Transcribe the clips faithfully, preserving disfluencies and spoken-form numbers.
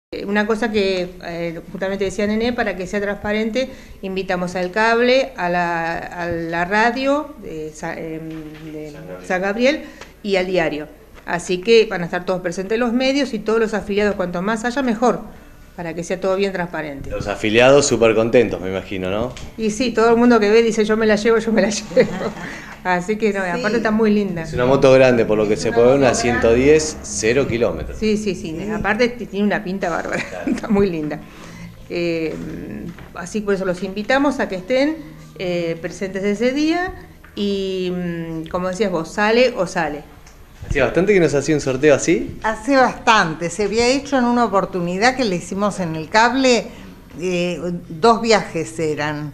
Una cosa que eh, justamente decía Nené, para que sea transparente, invitamos al cable, a la, a la radio de, eh, de San Gabriel y al diario. Así que van a estar todos presentes los medios y todos los afiliados, cuanto más haya mejor, para que sea todo bien transparente. Los afiliados súper contentos, me imagino, ¿no? Y sí, todo el mundo que ve dice yo me la llevo, yo me la llevo. Así que no, sí. Aparte está muy linda. Es una moto grande, por lo que se puede ver, una ciento diez, cero kilómetros. Sí, sí, sí, sí, aparte tiene una pinta bárbara, claro. Está muy linda. Eh, así por eso los invitamos a que estén eh, presentes ese día y, como decías vos, sale o sale. ¿Hacía bastante que nos hacía un sorteo así? Hace bastante, se había hecho en una oportunidad que le hicimos en el cable, eh, dos viajes eran.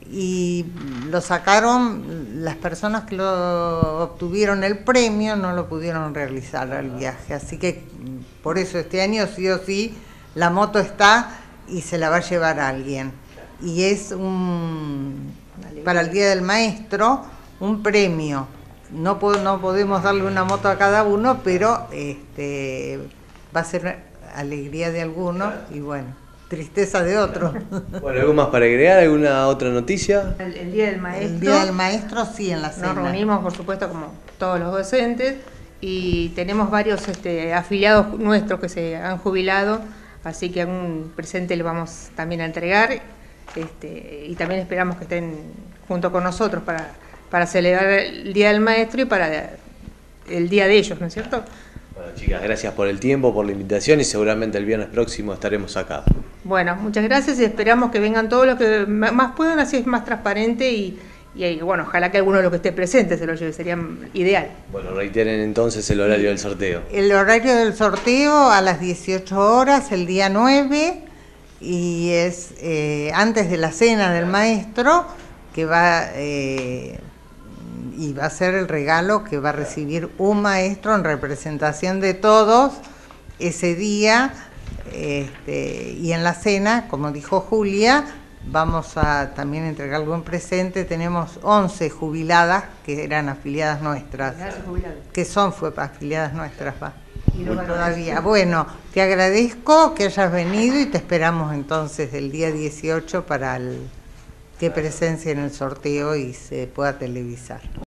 Y lo sacaron, las personas que lo obtuvieron el premio no lo pudieron realizar el viaje, así que por eso este año sí o sí la moto está y se la va a llevar a alguien. Y es un, para el Día del Maestro, un premio. No, no podemos darle una moto a cada uno, pero este, va a ser alegría de algunos y bueno, tristeza de otros. Bueno, ¿algo más para agregar? ¿Alguna otra noticia? El, el Día del Maestro. El Día del Maestro, sí, en la cena. Nos reunimos, por supuesto, como todos los docentes, y tenemos varios este, afiliados nuestros que se han jubilado, así que algún presente le vamos también a entregar, este, y también esperamos que estén junto con nosotros para, para celebrar el Día del Maestro y para el día de ellos, ¿no es cierto? Bueno, chicas, gracias por el tiempo, por la invitación y seguramente el viernes próximo estaremos acá. Bueno, muchas gracias y esperamos que vengan todos los que más puedan, así es más transparente y, y bueno, ojalá que alguno de los que esté presente se lo lleve, sería ideal. Bueno, reiteren entonces el horario del sorteo. El horario del sorteo a las dieciocho horas, el día nueve, y es eh, antes de la cena del maestro, que va... Eh, y va a ser el regalo que va a recibir un maestro en representación de todos ese día, este, y en la cena, como dijo Julia, vamos a también entregarle un presente. Tenemos once jubiladas que eran afiliadas nuestras, que son fue afiliadas nuestras, va. Y no todavía. Bueno, te agradezco que hayas venido y te esperamos entonces el día dieciocho para el, que presencia en el sorteo y se pueda televisar.